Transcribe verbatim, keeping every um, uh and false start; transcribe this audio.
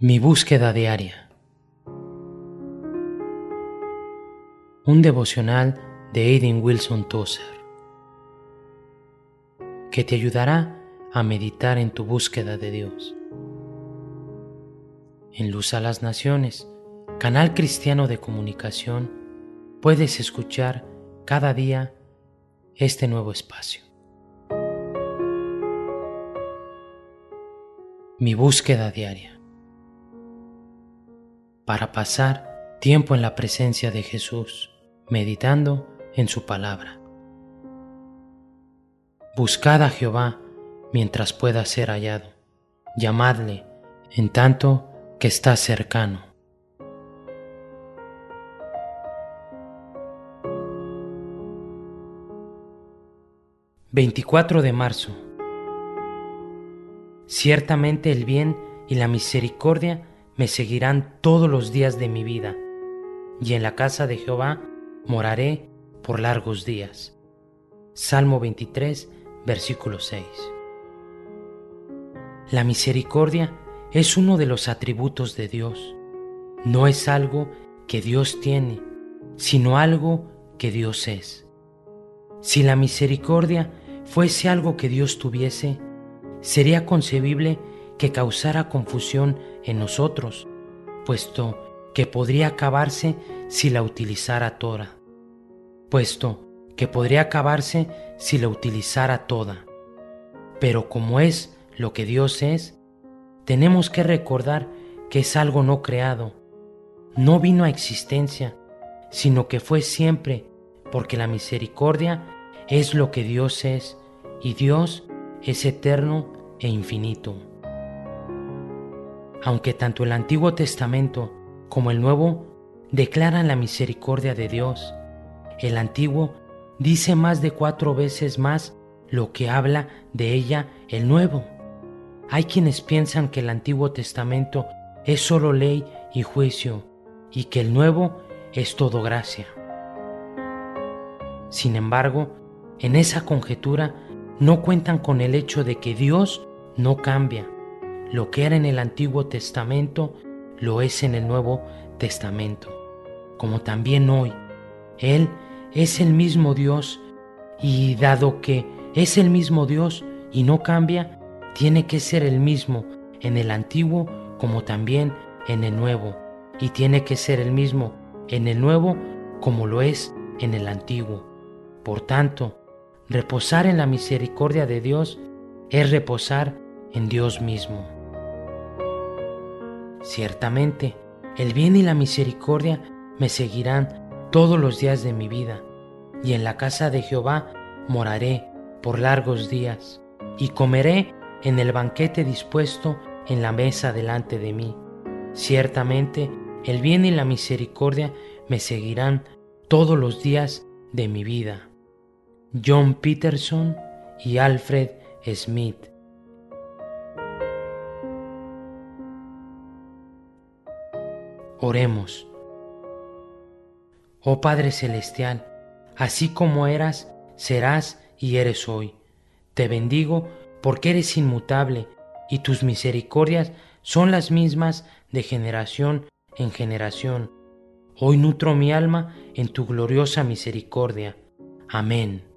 Mi búsqueda diaria. Un devocional de Aidan Wilson Tozer que te ayudará a meditar en tu búsqueda de Dios. En Luz a las Naciones, canal cristiano de comunicación, puedes escuchar cada día este nuevo espacio. Mi búsqueda diaria. Para pasar tiempo en la presencia de Jesús, meditando en su palabra. Buscad a Jehová mientras pueda ser hallado, llamadle en tanto que está cercano. veinticuatro de marzo. Ciertamente el bien y la misericordia me seguirán todos los días de mi vida, y en la casa de Jehová moraré por largos días. Salmo veintitrés, versículo seis. La misericordia es uno de los atributos de Dios. No es algo que Dios tiene, sino algo que Dios es. Si la misericordia fuese algo que Dios tuviese, sería concebible que causara confusión en nosotros, puesto que podría acabarse si la utilizara toda, puesto que podría acabarse si la utilizara toda. Pero como es lo que Dios es, tenemos que recordar que es algo no creado, no vino a existencia, sino que fue siempre, porque la misericordia es lo que Dios es, y Dios es eterno e infinito. Aunque tanto el Antiguo Testamento como el Nuevo declaran la misericordia de Dios, el Antiguo dice más de cuatro veces más lo que habla de ella el Nuevo. Hay quienes piensan que el Antiguo Testamento es solo ley y juicio, y que el Nuevo es todo gracia. Sin embargo, en esa conjetura no cuentan con el hecho de que Dios no cambia. Lo que era en el Antiguo Testamento lo es en el Nuevo Testamento, como también hoy. Él es el mismo Dios, y dado que es el mismo Dios y no cambia, tiene que ser el mismo en el Antiguo como también en el Nuevo, y tiene que ser el mismo en el Nuevo como lo es en el Antiguo. Por tanto, reposar en la misericordia de Dios es reposar en Dios mismo. Ciertamente, el bien y la misericordia me seguirán todos los días de mi vida, y en la casa de Jehová moraré por largos días, y comeré en el banquete dispuesto en la mesa delante de mí. Ciertamente, el bien y la misericordia me seguirán todos los días de mi vida. John Peterson y Alfred Smith. Oremos. Oh Padre Celestial, así como eras, serás y eres hoy. Te bendigo porque eres inmutable y tus misericordias son las mismas de generación en generación. Hoy nutro mi alma en tu gloriosa misericordia. Amén.